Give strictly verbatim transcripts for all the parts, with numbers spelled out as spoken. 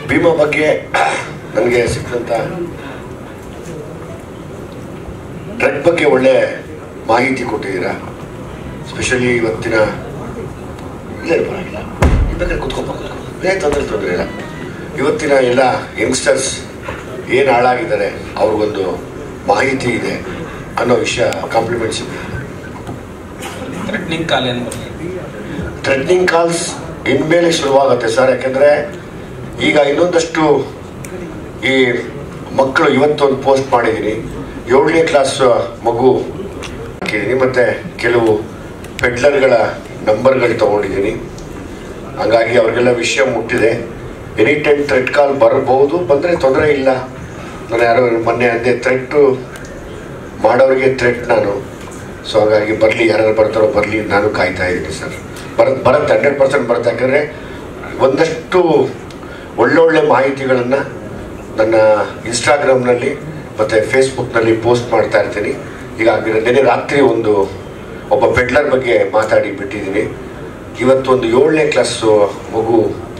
ಭೀಮಾ ಬಗ್ಗೆ ನನಗೆ ಸಿಕ್ಕಂತ ಡ್ರಗ್ ಬಗ್ಗೆ ಒಳ್ಳೆ ಮಾಹಿತಿ ಕೊಟ್ಟಿದ್ದೀರಾ. ಸ್ಪೆಷಲಿ ಇವತ್ತಿನ ಇಲ್ಲ ಪರವಾಗಿಲ್ಲ ಬೇಕಾದ್ರೆ ಕುತ್ಕೊಪ್ಪ ಏ ತೊಂದರೆ ತೊಂದರೆ ಇಲ್ಲ. ಇವತ್ತಿನ ಎಲ್ಲ ಯಂಗ್ಸ್ಟರ್ಸ್ ಏನು ಹಾಳಾಗಿದ್ದಾರೆ ಅವ್ರಿಗೊಂದು ಮಾಹಿತಿ ಇದೆ ಅನ್ನೋ ವಿಷಯ ಕಾಂಪ್ಲಿಮೆಂಟ್ಸ್ ಇದೆ. ಥ್ರೆಟ್ನಿಂಗ್ ಕಾಲ್ ಏನು ಥ್ರೆಟ್ನಿಂಗ್ ಕಾಲ್ಸ್ ಇನ್ಮೇಲೆ ಶುರುವಾಗುತ್ತೆ ಸರ್. ಯಾಕೆಂದರೆ ಈಗ ಇನ್ನೊಂದಷ್ಟು ಈ ಮಕ್ಕಳು ಇವತ್ತೊಂದು ಪೋಸ್ಟ್ ಮಾಡಿದ್ದೀನಿ, ಏಳನೇ ಕ್ಲಾಸ್ ಮಗು ಹಾಕಿದ್ದೀನಿ, ಮತ್ತು ಕೆಲವು ಪೆಡ್ಲರ್ಗಳ ನಂಬರ್ಗಳು ತೊಗೊಂಡಿದ್ದೀನಿ. ಹಾಗಾಗಿ ಅವ್ರಿಗೆಲ್ಲ ವಿಷಯ ಮುಟ್ಟಿದೆ. ಎನಿ ಟೈಮ್ ಥ್ರೆಟ್ ಕಾಲ್ ಬರಬಹುದು, ಬಂದರೆ ತೊಂದರೆ ಇಲ್ಲ. ನಾನು ಯಾರೋ ಮೊನ್ನೆ ಅಂದೆ ಥ್ರೆಟ್ಟು ಮಾಡೋರಿಗೆ ಥ್ರೆಟ್ ನಾನು. ಸೊ ಹಾಗಾಗಿ ಬರಲಿ, ಯಾರು ಬರ್ತಾರೋ ಬರಲಿ, ನಾನು ಕಾಯ್ತಾ ಇದ್ದೀನಿ ಸರ್. ಬರುತ್ತೆ ಬರುತ್ತೆ ಹಂಡ್ರೆಡ್ ಪರ್ಸೆಂಟ್ ಬರುತ್ತೆ. ಯಾಕಂದರೆ ಒಂದಷ್ಟು ಒಳ್ಳೊಳ್ಳೆ ಮಾಹಿತಿಗಳನ್ನು ನನ್ನ ಇನ್ಸ್ಟಾಗ್ರಾಮ್ನಲ್ಲಿ ಮತ್ತು ಫೇಸ್ಬುಕ್ನಲ್ಲಿ ಪೋಸ್ಟ್ ಮಾಡ್ತಾ ಇರ್ತೀನಿ. ಈಗ ನೆನೆ ರಾತ್ರಿ ಒಂದು ಒಬ್ಬ ಪೆಡ್ಲರ್ ಬಗ್ಗೆ ಮಾತಾಡಿ ಬಿಟ್ಟಿದ್ದೀನಿ. ಇವತ್ತೊಂದು ಏಳನೇ ಕ್ಲಾಸು ಮಗು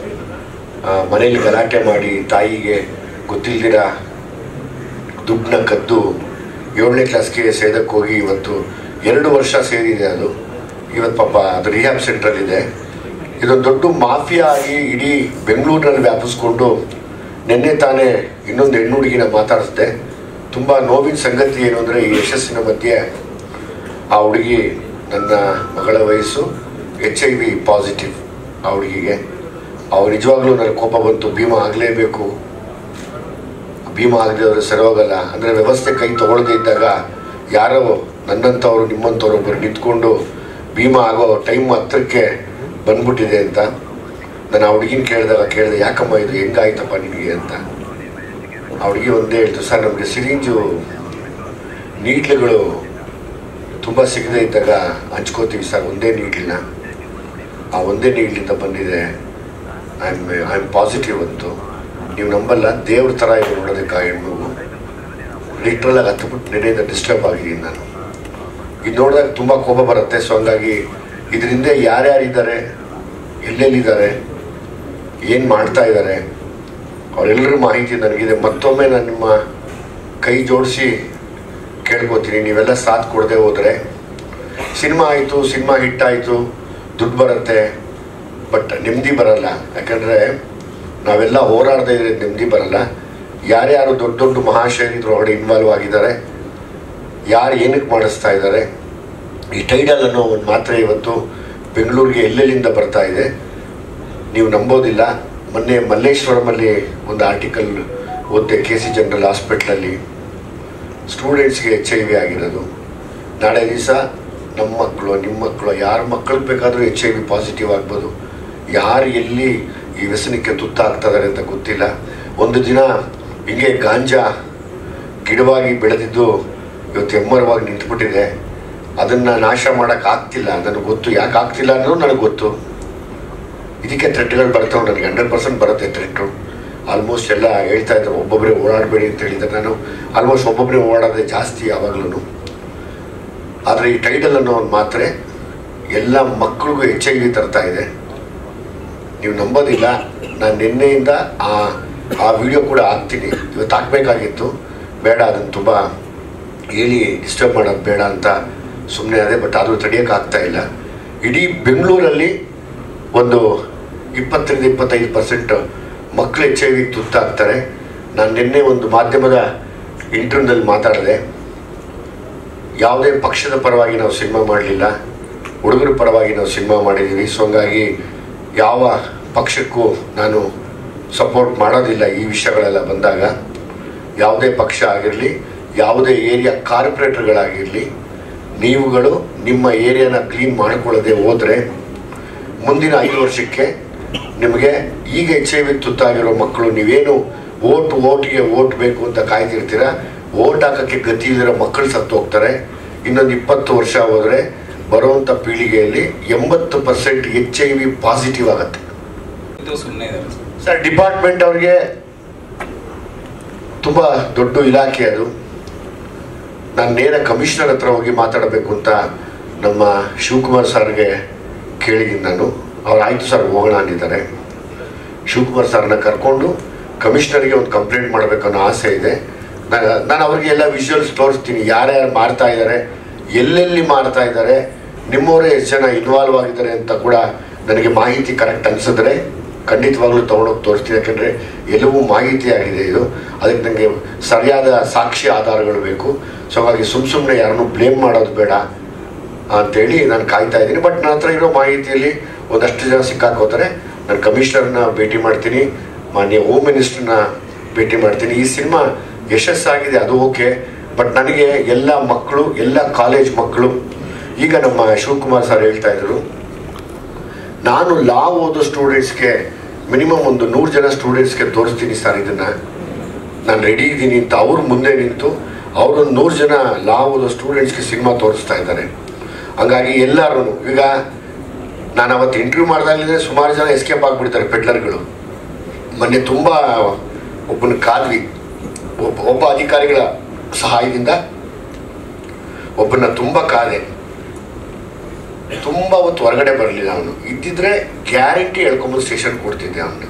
ಮನೇಲಿ ಗಲಾಟೆ ಮಾಡಿ ತಾಯಿಗೆ ಗೊತ್ತಿಲ್ದಿರ ದುಡ್ಡನ್ನ ಕದ್ದು ಏಳನೇ ಕ್ಲಾಸ್ಗೆ ಸೇದಕ್ಕೆ ಹೋಗಿ ಇವತ್ತು ಎರಡು ವರ್ಷ ಸೇರಿದೆ. ಅದು ಇವತ್ತು ಪಾಪ ಅದು ರಿಹ್ಯಾಬ್ ಸೆಂಟ್ರಲ್ಲಿದೆ. ಇದೊಂದು ದೊಡ್ಡ ಮಾಫಿಯಾ ಆಗಿ ಇಡೀ ಬೆಂಗಳೂರಿನಲ್ಲಿ ವ್ಯಾಪಿಸ್ಕೊಂಡು ನಿನ್ನೆ ತಾನೇ ಇನ್ನೊಂದು ಹೆಣ್ಣು ಹುಡುಗಿನ ಮಾತಾಡಿಸಿದೆ. ತುಂಬ ನೋವಿನ ಸಂಗತಿ ಏನು ಅಂದರೆ ಈ ಯಶಸ್ಸಿನ ಮಧ್ಯೆ ಆ ಹುಡುಗಿ ನನ್ನ ಮಗಳ ವಯಸ್ಸು ಎಚ್ ಐ ವಿ ಪಾಸಿಟಿವ್. ಆ ಹುಡುಗಿಗೆ ಅವ್ರು ನಿಜವಾಗ್ಲೂ ನನಗೆ ಕೋಪ ಬಂತು. ಭೀಮಾ ಆಗಲೇಬೇಕು, ಭೀಮಾ ಆಗದಿರೋದ್ರೆ ಸರಿ ಹೋಗಲ್ಲ. ಅಂದರೆ ವ್ಯವಸ್ಥೆ ಕೈ ತೊಗೊಳ್ಳದೇ ಇದ್ದಾಗ ಯಾರೋ ನನ್ನಂಥವ್ರು ನಿಮ್ಮಂಥವ್ರು ಒಬ್ಬರು ನಿಂತ್ಕೊಂಡು ಭೀಮಾ ಆಗೋ ಟೈಮ್ ಹತ್ರಕ್ಕೆ ಬಂದ್ಬಿಟ್ಟಿದೆ ಅಂತ ನಾನು ಆ ಹುಡುಗಿನ ಕೇಳಿದಾಗ ಕೇಳಿದೆ, ಯಾಕಮ್ಮ ಇದು ಹೆಂಗಾಯ್ತಪ್ಪ ನಿನಗೆ ಅಂತ. ಆ ಹುಡುಗಿ ಒಂದೇ ಹೇಳ್ತು, ಸರ್ ನಮಗೆ ಸಿರಿಂಜು ನೀಡ್ಲುಗಳು ತುಂಬ ಸಿಗದೇ ಇದ್ದಾಗ ಹಂಚ್ಕೋತೀವಿ ಸರ್, ಒಂದೇ ನೀಡ್ಲಿನ ಆ ಒಂದೇ ನೀಡ್ಲಿಂದ ಬಂದಿದೆ. I am I am positive ಅಂತು. ನೀವು ನಂಬಲ್ಲ, ದೇವ್ರ ಥರ ಇದು ನೋಡೋದಕ್ಕೆ ಆ ಹೆಣ್ಮಗು ಲಿಟ್ರಲಾಗಿ ಹತ್ಬಿಟ್ಟು ನೆನೆಯಿಂದ ಡಿಸ್ಟರ್ಬ್ ಆಗಿದ್ದೀನಿ ನಾನು. ಇದು ನೋಡಿದಾಗ ತುಂಬ ಕೋಪ ಬರುತ್ತೆ. ಸೊ ಹಂಗಾಗಿ ಇದರಿಂದ ಯಾರ್ಯಾರಿದ್ದಾರೆ, ಎಲ್ಲೆಲ್ಲಿದ್ದಾರೆ, ಏನು ಮಾಡ್ತಾ ಇದ್ದಾರೆ, ಅವರೆಲ್ಲರ ಮಾಹಿತಿ ನನಗಿದೆ. ಮತ್ತೊಮ್ಮೆ ನಾನು ನಿಮ್ಮ ಕೈ ಜೋಡಿಸಿ ಕೇಳ್ಕೊತೀನಿ, ನೀವೆಲ್ಲ ಸಾಥ್ ಕೊಡದೆ ಹೋದರೆ ಸಿನಿಮಾ ಆಯಿತು, ಸಿನಿಮಾ ಹಿಟ್ಟಾಯಿತು, ದುಡ್ಡು ಬರುತ್ತೆ, ಬಟ್ ನೆಮ್ಮದಿ ಬರಲ್ಲ. ಯಾಕಂದರೆ ನಾವೆಲ್ಲ ಹೋರಾಡದೇ ಇದ್ರೆ ನೆಮ್ಮದಿ ಬರಲ್ಲ. ಯಾರ್ಯಾರು ದೊಡ್ಡ ದೊಡ್ಡ ಮಹಾಶಯರು ಇದ್ರೊಳಗಡೆ ಇನ್ವಾಲ್ವ್ ಆಗಿದ್ದಾರೆ, ಯಾರು ಏನಕ್ಕೆ ಮಾಡಿಸ್ತಾ ಇದ್ದಾರೆ. ಈ ಟೈಡಲ್ ಅನ್ನೋ ಒಂದು ಮಾತ್ರೆ ಇವತ್ತು ಬೆಂಗಳೂರಿಗೆ ಎಲ್ಲೆಲ್ಲಿಂದ ಬರ್ತಾ ಇದೆ, ನೀವು ನಂಬೋದಿಲ್ಲ. ಮೊನ್ನೆ ಮಲ್ಲೇಶ್ವರಮಲ್ಲಿ ಒಂದು ಆರ್ಟಿಕಲ್ ಓದಿದೆ, ಕೆ ಸಿ ಜನರಲ್ ಹಾಸ್ಪಿಟ್ಲಲ್ಲಿ ಸ್ಟೂಡೆಂಟ್ಸ್ಗೆ ಎಚ್ ಐ ವಿ ಆಗಿರೋದು. ನಾಳೆ ದಿವಸ ನಮ್ಮ ಮಕ್ಕಳು, ನಿಮ್ಮ ಮಕ್ಕಳು, ಯಾರ ಮಕ್ಕಳಿಗೆ ಬೇಕಾದರೂ ಎಚ್ ಐ ವಿ ಪಾಸಿಟಿವ್ ಆಗ್ಬೋದು. ಯಾರು ಎಲ್ಲಿ ಈ ವ್ಯಸನಕ್ಕೆ ತುತ್ತಾಗ್ತಿದ್ದಾರೆ ಅಂತ ಗೊತ್ತಿಲ್ಲ. ಒಂದು ದಿನ ಹಿಂಗೆ ಗಾಂಜಾ ಗಿಡವಾಗಿ ಬೆಳೆದಿದ್ದು ಇವತ್ತು ಎಮ್ಮರವಾಗಿ ನಿಂತುಬಿಟ್ಟಿದೆ. ಅದನ್ನು ನಾಶ ಮಾಡೋಕ್ಕೆ ಆಗ್ತಿಲ್ಲ, ನನಗೆ ಗೊತ್ತು. ಯಾಕೆ ಆಗ್ತಿಲ್ಲ ಅನ್ನೋದು ನನಗೆ ಗೊತ್ತು. ಇದಕ್ಕೆ ಥ್ರೆಟ್ಗಳು ಬರ್ತಾವೆ, ನನಗೆ ಹಂಡ್ರೆಡ್ ಪರ್ಸೆಂಟ್ ಬರುತ್ತೆ ಥ್ರೆಟ್ಟು. ಆಲ್ಮೋಸ್ಟ್ ಎಲ್ಲ ಹೇಳ್ತಾ ಇದ್ದಾರೆ ಒಬ್ಬೊಬ್ಬರೇ ಓಡಾಡಬೇಡಿ ಅಂತ ಹೇಳಿದ್ದಾರೆ. ನಾನು ಆಲ್ಮೋಸ್ಟ್ ಒಬ್ಬೊಬ್ಬರೇ ಓಡಾಡೋದೇ ಜಾಸ್ತಿ ಯಾವಾಗಲೂ. ಆದರೆ ಈ ಟೈಡಲ್ ಅನ್ನೋ ಒಂದು ಮಾತ್ರೆ ಎಲ್ಲ ಮಕ್ಕಳಿಗೂ ಎಚ್ ಐ ವಿ ತರ್ತಾ ಇದೆ. ನೀವು ನಂಬೋದಿಲ್ಲ, ನಾನು ನಿನ್ನೆಯಿಂದ ಆ ಆ ವಿಡಿಯೋ ಕೂಡ ಹಾಕ್ತೀನಿ. ಇವತ್ತು ಹಾಕಬೇಕಾಗಿತ್ತು, ಬೇಡ ಅದನ್ನು ತುಂಬ ಹೇಳಿ ಡಿಸ್ಟರ್ಬ್ ಮಾಡೋದು ಬೇಡ ಅಂತ ಸುಮ್ಮನೆ ಅದೇ. ಬಟ್ ಅದು ತಡೆಯೋಕ್ಕೆ ಆಗ್ತಾ ಇಲ್ಲ. ಇಡೀ ಬೆಂಗಳೂರಲ್ಲಿ ಒಂದು ಇಪ್ಪತ್ತರಿಂದ ಇಪ್ಪತ್ತೈದು ಪರ್ಸೆಂಟ್ ಮಕ್ಕಳು ಎಚ್ ಐ ವಿಗೆ ತುತ್ತಾಗ್ತಾರೆ. ನಾನು ನಿನ್ನೆ ಒಂದು ಮಾಧ್ಯಮದ ಇಂಟರ್ವ್ಯೂನಲ್ಲಿ ಮಾತಾಡಿದೆ. ಯಾವುದೇ ಪಕ್ಷದ ಪರವಾಗಿ ನಾವು ಸಿನಿಮಾ ಮಾಡಲಿಲ್ಲ, ಹುಡುಗರ ಪರವಾಗಿ ನಾವು ಸಿನಿಮಾ ಮಾಡಿದ್ದೀವಿ. ಸೊ ಹಂಗಾಗಿ ಯಾವ ಪಕ್ಷಕ್ಕೂ ನಾನು ಸಪೋರ್ಟ್ ಮಾಡೋದಿಲ್ಲ. ಈ ವಿಷಯಗಳೆಲ್ಲ ಬಂದಾಗ ಯಾವುದೇ ಪಕ್ಷ ಆಗಿರಲಿ, ಯಾವುದೇ ಏರಿಯಾ ಕಾರ್ಪೊರೇಟರ್ಗಳಾಗಿರಲಿ, ನೀವುಗಳು ನಿಮ್ಮ ಏರಿಯಾನ ಕ್ಲೀನ್ ಮಾಡಿಕೊಳ್ಳದೆ ಹೋದರೆ ಮುಂದಿನ ಐದು ವರ್ಷಕ್ಕೆ ನಿಮಗೆ ಈಗ ಎಚ್ ಐ ವಿ ತುತ್ತಾಗಿರೋ ಮಕ್ಕಳು, ನೀವೇನು ಓಟ್ ಓಟ್ಗೆ ಓಟ್ ಬೇಕು ಅಂತ ಕಾಯ್ತಿರ್ತೀರ, ಓಟ್ ಹಾಕೋಕ್ಕೆ ಗತಿ ಇಲ್ಲಿರೋ ಮಕ್ಕಳು ಸತ್ತು ಹೋಗ್ತಾರೆ. ಇನ್ನೊಂದು ಇಪ್ಪತ್ತು ವರ್ಷ ಹೋದರೆ ಬರುವಂಥ ಪೀಳಿಗೆಯಲ್ಲಿ ಎಂಬತ್ತು percent H I V positive ಆಗುತ್ತೆ. ಸರ್ ಡಿಪಾರ್ಟ್ಮೆಂಟ್ ಅವ್ರಿಗೆ ತುಂಬ ದೊಡ್ಡ ಇಲಾಖೆ ಅದು. ನಾನು ನೇರ ಕಮಿಷನರ್ ಹತ್ರ ಹೋಗಿ ಮಾತಾಡಬೇಕು ಅಂತ ನಮ್ಮ ಶಿವಕುಮಾರ್ ಸರ್ಗೆ ಕೇಳಿದ್ದೀನಿ ನಾನು. ಅವ್ರು ಆಯಿತು ಸರ್ ಹೋಗೋಣ ಅಂದಿದ್ದಾರೆ. ಶಿವಕುಮಾರ್ ಸರ್ನ ಕರ್ಕೊಂಡು ಕಮಿಷನರ್ಗೆ ಒಂದು ಕಂಪ್ಲೇಂಟ್ ಮಾಡಬೇಕನ್ನೋ ಆಸೆ ಇದೆ. ನಾನು ನಾನು ಅವ್ರಿಗೆ ಎಲ್ಲ ವಿಜುವಲ್ಸ್ ತೋರಿಸ್ತೀನಿ, ಯಾರ್ಯಾರು ಮಾಡ್ತಾ ಇದ್ದಾರೆ, ಎಲ್ಲೆಲ್ಲಿ ಮಾಡ್ತಾ ಇದ್ದಾರೆ, ನಿಮ್ಮವರೇ ಎಷ್ಟು ಜನ ಇನ್ವಾಲ್ವ್ ಆಗಿದ್ದಾರೆ ಅಂತ ಕೂಡ ನನಗೆ ಮಾಹಿತಿ ಕರೆಕ್ಟ್ ಅನಿಸಿದ್ರೆ ಖಂಡಿತವಾಗ್ಲೂ ತೊಗೊಂಡೋಗಿ ತೋರಿಸ್ತೀನಿ. ಯಾಕಂದರೆ ಎಲ್ಲವೂ ಮಾಹಿತಿ ಆಗಿದೆ ಇದು. ಅದಕ್ಕೆ ನನಗೆ ಸರಿಯಾದ ಸಾಕ್ಷಿ ಆಧಾರಗಳು ಬೇಕು. ಸೊ ಹಾಗಾಗಿ ಸುಮ್ಮ ಸುಮ್ಮನೆ ಯಾರನ್ನೂ ಬ್ಲೇಮ್ ಮಾಡೋದು ಬೇಡ ಅಂತೇಳಿ ನಾನು ಕಾಯ್ತಾ ಇದ್ದೀನಿ. ಬಟ್ ನನ್ನ ಹತ್ರ ಇರೋ ಮಾಹಿತಿಯಲ್ಲಿ ಒಂದಷ್ಟು ಜನ ಸಿಕ್ಕಾಕೋತಾರೆ. ನಾನು ಕಮಿಷನರ್ನ ಭೇಟಿ ಮಾಡ್ತೀನಿ, ಮಾನ್ಯ ಹೋಮ್ ಮಿನಿಸ್ಟರ್ನ ಭೇಟಿ ಮಾಡ್ತೀನಿ. ಈ ಸಿನಿಮಾ ಯಶಸ್ಸಾಗಿದೆ, ಅದು ಓಕೆ. ಬಟ್ ನನಗೆ ಎಲ್ಲ ಮಕ್ಕಳು, ಎಲ್ಲ ಕಾಲೇಜ್ ಮಕ್ಕಳು, ಈಗ ನಮ್ಮ ಶಿವಕುಮಾರ್ ಸರ್ ಹೇಳ್ತಾ ಇದ್ರು, ನಾನು ಲಾ ಓದೋ ಸ್ಟೂಡೆಂಟ್ಸ್ಗೆ ಮಿನಿಮಮ್ ಒಂದು ನೂರು ಜನ ಸ್ಟೂಡೆಂಟ್ಸ್ಗೆ ತೋರಿಸ್ತೀನಿ ಸರ್ ಇದನ್ನು, ನಾನು ರೆಡಿ ಇದ್ದೀನಿ ಅಂತ ಅವ್ರು ಮುಂದೆ ನಿಂತು ಅವರೊಂದು ನೂರು ಜನ ಲಾ ಓದೋ ಸ್ಟೂಡೆಂಟ್ಸ್ಗೆ ಸಿನಿಮಾ ತೋರಿಸ್ತಾ ಇದ್ದಾರೆ. ಹಂಗಾಗಿ ಎಲ್ಲರೂ ಈಗ ನಾನು ಅವತ್ತು ಇಂಟರ್ವ್ಯೂ ಮಾಡಿದಾಗಲಿದ್ರೆ ಸುಮಾರು ಜನ ಎಸ್ಕೇಪ್ ಆಗಿಬಿಡ್ತಾರೆ ಪೆಡ್ಲರ್ಗಳು. ಮೊನ್ನೆ ತುಂಬ ಒಬ್ಬನ ಕಾದ್ವಿ, ಒಬ್ಬ ಒಬ್ಬ ಅಧಿಕಾರಿಗಳ ಸಹಾಯದಿಂದ ಒಬ್ಬನ ತುಂಬ ಕಾದೆ, ತುಂಬ ಹೊತ್ತು ಹೊರಗಡೆ ಬರಲಿಲ್ಲ. ಅವನು ಇದ್ದಿದ್ರೆ ಗ್ಯಾರಂಟಿ ಹೇಳ್ಕೊಂಬಂದು ಸ್ಟೇಷನ್ ಕೊಡ್ತಿದ್ದೆ ಅವನು.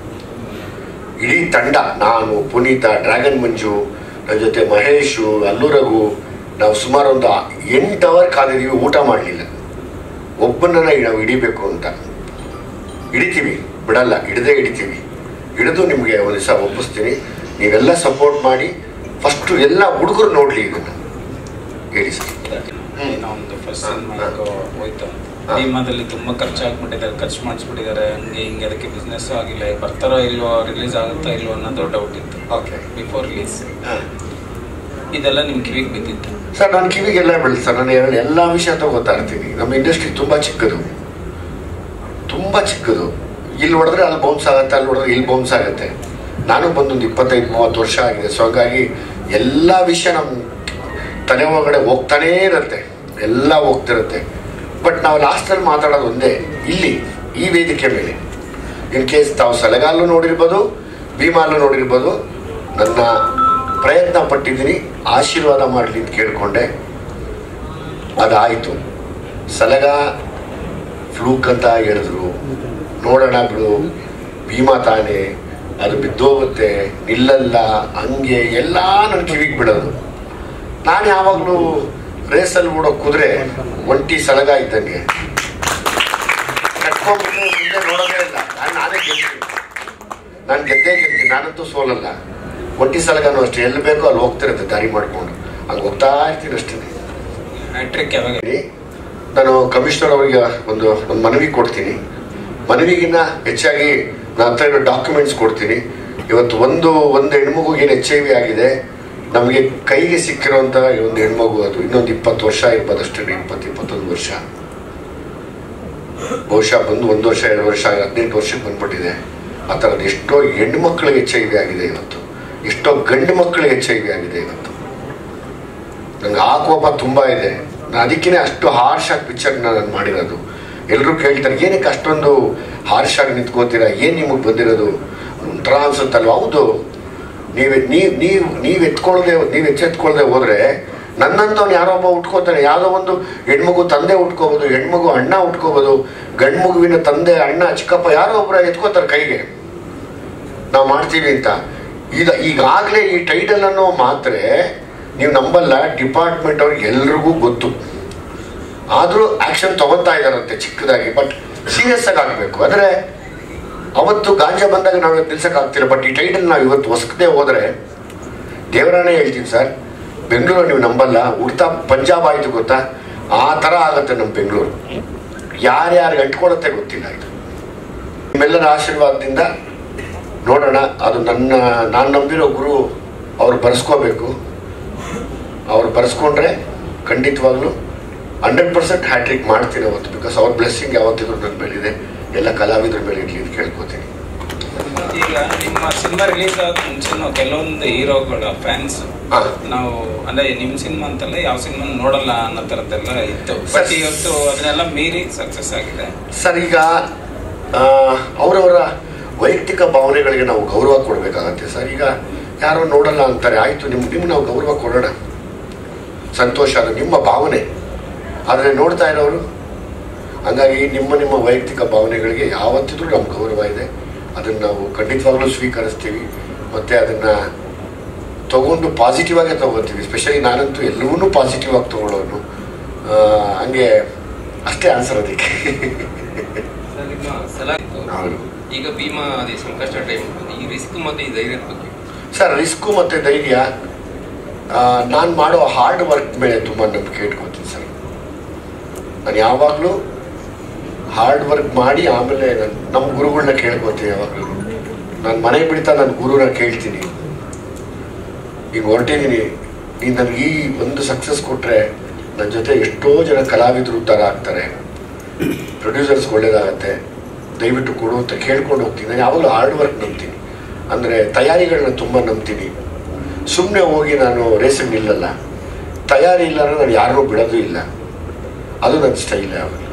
ಇಡೀ ತಂಡ, ನಾನು, ಪುನೀತ, ಡ್ರ್ಯಾಗನ್ ಮಂಜು, ನನ್ನ ಜೊತೆ ಮಹೇಶು, ಅಲ್ಲು ರಘು, ನಾವು ಸುಮಾರು ಒಂದು ಎಂಟು ಅವರ್ ಕಾದಿದ್ದೀವಿ, ಊಟ ಮಾಡಲಿಲ್ಲ. ಒಬ್ಬನನ್ನ ನಾವು ಹಿಡಿಬೇಕು ಅಂತ ಹಿಡಿತೀವಿ, ಬಿಡಲ್ಲ, ಹಿಡದೇ ಹಿಡಿತೀವಿ. ಹಿಡಿದು ನಿಮಗೆ ಒಂದು ದಿವಸ ಒಪ್ಪಿಸ್ತೀನಿ, ನೀವೆಲ್ಲ ಸಪೋರ್ಟ್ ಮಾಡಿ. ಫಸ್ಟು ಎಲ್ಲ ಹುಡುಗರು ನೋಡಲಿ ಇದನ್ನು, ಹೇಳಿ ಸರ್. ಒಂದು ಫಸ್ಟ್ ಸಿನಿಮಾಗೆ ಹೋಯ್ತು, ಸಿನಿಮಾದಲ್ಲಿ ತುಂಬ ಖರ್ಚಾಗ್ಬಿಟ್ಟಿದ್ದಾರೆ, ಖರ್ಚು ಮಾಡಿಸ್ಬಿಟ್ಟಿದ್ದಾರೆ, ಹಂಗೆ ಹಿಂಗೆ. ಅದಕ್ಕೆ ಬಿಸ್ನೆಸ್ ಆಗಿಲ್ಲ, ಬರ್ತಾರೋ ಇಲ್ವೋ, ರಿಲೀಸ್ ಆಗುತ್ತಾ ಇಲ್ವೋ ಅನ್ನೋದು ಡೌಟ್ ಇತ್ತು. ಓಕೆ, ಬಿಫೋರ್ ರಿಲೀಸ್ ಇದೆಲ್ಲ ನಿಮ್ಮ ಕಿವಿಗೆ ಬಿದ್ದಿತ್ತು ಸರ್? ನನ್ನ ಕಿವಿಗೆಲ್ಲ ಬೆಳೆದು ಸರ್, ನಾನು ಎರಡು ಎಲ್ಲ ವಿಷಯ ತಗೋತಾ ಇರ್ತೀನಿ. ನಮ್ಮ ಇಂಡಸ್ಟ್ರಿ ತುಂಬ ಚಿಕ್ಕದು, ತುಂಬ ಚಿಕ್ಕದು. ಇಲ್ಲಿ ಹೊಡೆದ್ರೆ ಅಲ್ಲಿ ಬೌನ್ಸ್ ಆಗುತ್ತೆ, ಅಲ್ಲಿ ಹೊಡೆದ್ರೆ ಇಲ್ಲಿ ಬೌನ್ಸ್ ಆಗುತ್ತೆ. ನಾನು ಬಂದೊಂದು ಇಪ್ಪತ್ತೈದು ಮೂವತ್ತು ವರ್ಷ ಆಗಿದೆ. ಸೊ ಹಾಗಾಗಿ ಎಲ್ಲ ವಿಷಯ ನಮ್ಮ ತಲೆ ಒಳಗಡೆ ಹೋಗ್ತಾನೇ ಇರುತ್ತೆ, ಎಲ್ಲ ಹೋಗ್ತಿರುತ್ತೆ. ಬಟ್ ನಾವು ಲಾಸ್ಟಲ್ಲಿ ಮಾತಾಡೋದು ಒಂದೇ, ಇಲ್ಲಿ ಈ ವೇದಿಕೆ ಮೇಲೆ. ಇನ್ ಕೇಸ್ ತಾವು ಸಲಗಾಲು ನೋಡಿರ್ಬೋದು, ಭೀಮಾಲು ನೋಡಿರ್ಬೋದು, ನನ್ನ ಪ್ರಯತ್ನ ಪಟ್ಟಿದ್ದೀನಿ, ಆಶೀರ್ವಾದ ಮಾಡಲಿ ಅಂತ ಕೇಳಿಕೊಂಡೆ. ಅದಾಯಿತು. ಸಲಗ ಫ್ಲೂಕ್ ಅಂತ ಹೇಳಿದ್ರು, ನೋಡೋಣ ಬಿಡು, ಭೀಮಾ ತಾನೇ, ಅದು ಬಿದ್ದೋಗುತ್ತೆ, ನಿಲ್ಲಲ್ಲ, ಹಂಗೆ ಎಲ್ಲ ನನ್ನ ಕಿವಿಗೆ ಬಿಡೋದು. ನಾನು ಯಾವಾಗಲೂ ರೇಸಲ್ಲಿ ಓಡೋ ಕುದುರೆ ಒಂಟಿ ಸಲಗ ಇದ್ದಂಗೆ ಕಟ್ಕೊಂಡ್ಬಿಟ್ಟು ಮುಂದೆ ನೋಡೋದೇ ಇಲ್ಲ. ನಾನು ನಾನೇ ಗೆಲ್ತೀನಿ, ನಾನು ಗೆದ್ದೇ ಗೆಲ್ತೀನಿ, ನಾನಂತೂ ಸೋಲಲ್ಲ. ಒಂಟಿ ಸಲಗನೂ ಅಷ್ಟೇ, ಎಲ್ಲಿ ಬೇಕೋ ಅಲ್ಲಿ ಹೋಗ್ತಿರುತ್ತೆ ದಾರಿ ಮಾಡ್ಕೊಂಡು, ಹಂಗೆ ಹೋಗ್ತಾ ಇರ್ತೀನಿ ಅಷ್ಟೇ. ಹ್ಯಾಟ್ರಿಕ್ ಯಾವಾಗ? ನಾನು ಕಮಿಷನರ್ ಅವರಿಗೆ ಒಂದು ಒಂದು ಮನವಿ ಕೊಡ್ತೀನಿ. ಮನವಿಗಿನ್ನ ಹೆಚ್ಚಾಗಿ ನಾನು ಹತ್ರ ಇರೋ ಡಾಕ್ಯುಮೆಂಟ್ಸ್ ಕೊಡ್ತೀನಿ. ಇವತ್ತು ಒಂದು ಒಂದು ಹೆಣ್ಮಗುಗೆ ಏನು ಎಚ್ ಐ ವಿ ಆಗಿದೆ, ನಮಗೆ ಕೈಗೆ ಸಿಕ್ಕಿರೋಂಥ ಒಂದು ಹೆಣ್ಮಗು, ಅದು ಇನ್ನೊಂದು ಇಪ್ಪತ್ತು ವರ್ಷ ಇರ್ಬೋದಷ್ಟೇ, ಇಪ್ಪತ್ತು ಇಪ್ಪತ್ತೊಂದು ವರ್ಷ ಬಹುಶಃ ಬಂದು ಒಂದು ವರ್ಷ ಎರಡು ವರ್ಷ ಹದಿನೆಂಟು ವರ್ಷಕ್ಕೆ ಬಂದ್ಬಿಟ್ಟಿದೆ. ಆ ಥರದ್ದು ಎಷ್ಟೋ ಹೆಣ್ಣು ಮಕ್ಕಳಿಗೆ ಎಚ್ ಐ ವಿ ಆಗಿದೆ ಇವತ್ತು, ಎಷ್ಟೋ ಗಂಡು ಮಕ್ಕಳಿಗೆ ಎಚ್ ಐ ವಿ ಆಗಿದೆ ಇವತ್ತು. ನಂಗೆ ಆ ಕೋಪ ತುಂಬ ಇದೆ. ನಾನು ಅದಕ್ಕೇ ಅಷ್ಟು ಹಾರ್ಶ್ ಆಗಿ ಪಿಕ್ಚರ್ನ ನಾನು ಮಾಡಿರೋದು. ಎಲ್ಲರೂ ಕೇಳ್ತಾರೆ, ಏನಕ್ಕೆ ಅಷ್ಟೊಂದು ಹಾರ್ಶ್ ಆಗಿ ನಿಂತ್ಕೋತೀರಾ, ಏನು ನಿಮಗೆ ಬಂದಿರೋದು ಒಂಥರ ಅನ್ಸುತ್ತಲ್ವ? ಹೌದು, ನೀವು ನೀವು ನೀವು ನೀವು ಎತ್ಕೊಳ್ಳದೆ ನೀವು ಎಚ್ಚೆತ್ಕೊಳ್ಳದೆ ಹೋದರೆ ನನ್ನಂತವ್ನು ಯಾರೋ ಒಬ್ಬ ಉಟ್ಕೋತಾನೆ. ಯಾವುದೋ ಒಂದು ಹೆಣ್ಮಗು ತಂದೆ ಉಟ್ಕೋಬೋದು, ಹೆಣ್ಮಗು ಅಣ್ಣ ಉಟ್ಕೋಬೋದು, ಗಂಡು ಮಗುವಿನ ತಂದೆ ಅಣ್ಣ ಚಿಕ್ಕಪ್ಪ ಯಾರೋ ಒಬ್ಬರ ಎತ್ಕೋತಾರೆ ಕೈಗೆ, ನಾವು ಮಾಡ್ತೀವಿ ಅಂತ. ಈಗ ಈಗಾಗಲೇ ಈ ಟೈಟಲ್ ಅನ್ನೋ ಮಾತ್ರ ನೀವು ನಂಬಲ್ಲ, ಡಿಪಾರ್ಟ್ಮೆಂಟ್ ಅವ್ರಿಗೆ ಎಲ್ರಿಗೂ ಗೊತ್ತು. ಆದರೂ ಆ್ಯಕ್ಷನ್ ತೊಗೊತಾ ಇದ್ದಾರಂತೆ ಚಿಕ್ಕದಾಗಿ. ಬಟ್ ಸೀರಿಯಸ್ ಆಗಿ ಆಗಬೇಕು. ಅಂದರೆ ಅವತ್ತು ಗಾಂಜಾ ಬಂದಾಗ ನಾವು ನಿಲ್ಸೋಕ್ಕಾಗ್ತಿಲ್ಲ. ಬಟ್ ಈ ಟೈಟಲ್ ನಾವು ಇವತ್ತು ಹೊಸಕದೇ ಹೋದರೆ ದೇವರಾನೇ ಹೇಳ್ತೀನಿ ಸರ್, ಬೆಂಗಳೂರು ನೀವು ನಂಬಲ್ಲ, ಉಡ್ತಾ ಪಂಜಾಬ್ ಆಯಿತು ಗೊತ್ತಾ, ಆ ಥರ ಆಗುತ್ತೆ ನಮ್ಮ ಬೆಂಗಳೂರು. ಯಾರ್ಯಾರಿಗೆ ಅಂಟ್ಕೊಳುತ್ತೆ ಗೊತ್ತಿಲ್ಲ. ಇದು ನಿಮ್ಮೆಲ್ಲರ ಆಶೀರ್ವಾದದಿಂದ ನೋಡೋಣ. ಅದು ನನ್ನ ನಾನು ನಂಬಿರೋ ಗುರು ಅವ್ರು ಬರೆಸ್ಕೋಬೇಕು. ಅವ್ರು ಬರೆಸ್ಕೊಂಡ್ರೆ ಖಂಡಿತವಾಗ್ಲೂ ಹಂಡ್ರೆಡ್ ಪರ್ಸೆಂಟ್ ಹ್ಯಾಟ್ರಿಕ್ ಮಾಡ್ತೀನಿ ಅವತ್ತು. ಬಿಕಾಸ್ ಅವ್ರ ಬ್ಲೆಸ್ಸಿಂಗ್ ಯಾವತ್ತಿದ್ರು ನನ್ನ ಮೇಲಿದೆ, ಎಲ್ಲ ಕಲಾವಿದ್ರ ಮೇಲೆ ಇರಲಿ ಅಂತ ಕೇಳ್ಕೊತೀನಿ. ಈಗ ನಿಮ್ಮ ಸಿನಿಮಾ ರಿಲೀಸ್ ಆದ ಮುಂಚೆನೂ ಕೆಲವೊಂದು ಹೀರೋಗಳ ಫ್ಯಾನ್ಸ್ ನಾವು ಅಂದ್ರೆ ನಿಮ್ಮ ಸಿನಿಮಾ ಅಂತಲ್ಲ ಯಾವ ಸಿನಿಮಾ ನೋಡಲ್ಲ ಅನ್ನೋ ಥರದ್ದೆಲ್ಲ ಇತ್ತು. ಬಟ್ ಇವತ್ತು ಅದನ್ನೆಲ್ಲ ಮೀರಿ ಸಕ್ಸಸ್ ಆಗಿದೆ ಸರ್. ಈಗ ಅವರವರ ವೈಯಕ್ತಿಕ ಭಾವನೆಗಳಿಗೆ ನಾವು ಗೌರವ ಕೊಡಬೇಕಾಗತ್ತೆ ಸರ್. ಈಗ ಯಾರೋ ನೋಡಲ್ಲ ಅಂತಾರೆ, ಆಯಿತು, ನಿಮ್ಗೆ ನಿಮ್ಗೆ ನಾವು ಗೌರವ ಕೊಡೋಣ, ಸಂತೋಷ, ಅದು ನಿಮ್ಮ ಭಾವನೆ. ಆದರೆ ನೋಡ್ತಾ ಇರೋರು, ಹಂಗಾಗಿ ನಿಮ್ಮ ನಿಮ್ಮ ವೈಯಕ್ತಿಕ ಭಾವನೆಗಳಿಗೆ ಯಾವತ್ತಿದ್ರೂ ನಮ್ಮ ಗೌರವ ಇದೆ. ಅದನ್ನು ನಾವು ಖಂಡಿತವಾಗ್ಲೂ ಸ್ವೀಕರಿಸ್ತೀವಿ ಮತ್ತು ಅದನ್ನು ತೊಗೊಂಡು ಪಾಸಿಟಿವ್ ಆಗೇ ತೊಗೊತೀವಿ. ಸ್ಪೆಷಲಿ ನಾನಂತೂ ಎಲ್ಲವನ್ನೂ ಪಾಸಿಟಿವ್ ಆಗಿ ತೊಗೊಳ್ಳೋನು. ಹಂಗೆ ಅಷ್ಟೇ ಆನ್ಸರ್ ಅದಕ್ಕೆ. ಹೌದು. ಈಗ ಭೀಮಾ ಅದೇ ಸಂಕಷ್ಟ ಟೈಮ್ ಈ ರಿಸ್ಕ್ ಮತ್ತು ಈ ಧೈರ್ಯದ ಬಗ್ಗೆ ಸರ್, ರಿಸ್ಕು ಮತ್ತು ಧೈರ್ಯ, ನಾನು ಮಾಡೋ ಹಾರ್ಡ್ ವರ್ಕ್ ಮೇಲೆ ತುಂಬ ನಂಬಿಕೆ ಇಟ್ಕೊತೀನಿ ಸರ್. ನಾನು ಯಾವಾಗಲೂ ಹಾರ್ಡ್ ವರ್ಕ್ ಮಾಡಿ ಆಮೇಲೆ ನಾನು ನಮ್ಮ ಗುರುಗಳನ್ನ ಕೇಳ್ಕೊತೀನಿ. ಯಾವಾಗಲೂ ನಾನು ಮನೆಗೆ ಬಿಡ್ತಾ ನನ್ನ ಗುರುನ ಕೇಳ್ತೀನಿ, ಈಗ ಹೊರಟಿದ್ದೀನಿ, ನೀನು ನನಗೆ ಈ ಒಂದು ಸಕ್ಸಸ್ ಕೊಟ್ಟರೆ ನನ್ನ ಜೊತೆ ಎಷ್ಟೋ ಜನ ಕಲಾವಿದರು ಥರ ಆಗ್ತಾರೆ, ಪ್ರೊಡ್ಯೂಸರ್ಸ್ ಒಳ್ಳೇದಾಗತ್ತೆ, ದಯವಿಟ್ಟು ಕೊಡು ಅಂತ ಕೇಳ್ಕೊಂಡು ಹೋಗ್ತೀನಿ. ನಾನು ಯಾವಾಗಲೂ ಹಾರ್ಡ್ ವರ್ಕ್ ನಂಬ್ತೀನಿ, ಅಂದರೆ ತಯಾರಿಗಳನ್ನ ತುಂಬ ನಂಬ್ತೀನಿ. ಸುಮ್ಮನೆ ಹೋಗಿ ನಾನು ರೇಸಿಗೆ ನಿಲ್ಲಲ್ಲ, ತಯಾರಿ ಇಲ್ಲ ಅಂದರೆ ನಾನು ಯಾರನ್ನೂ ಬಿಡೋದು ಇಲ್ಲ. ಅದು ನನ್ನ ಸ್ಟೈಲ್ ಯಾವಾಗ.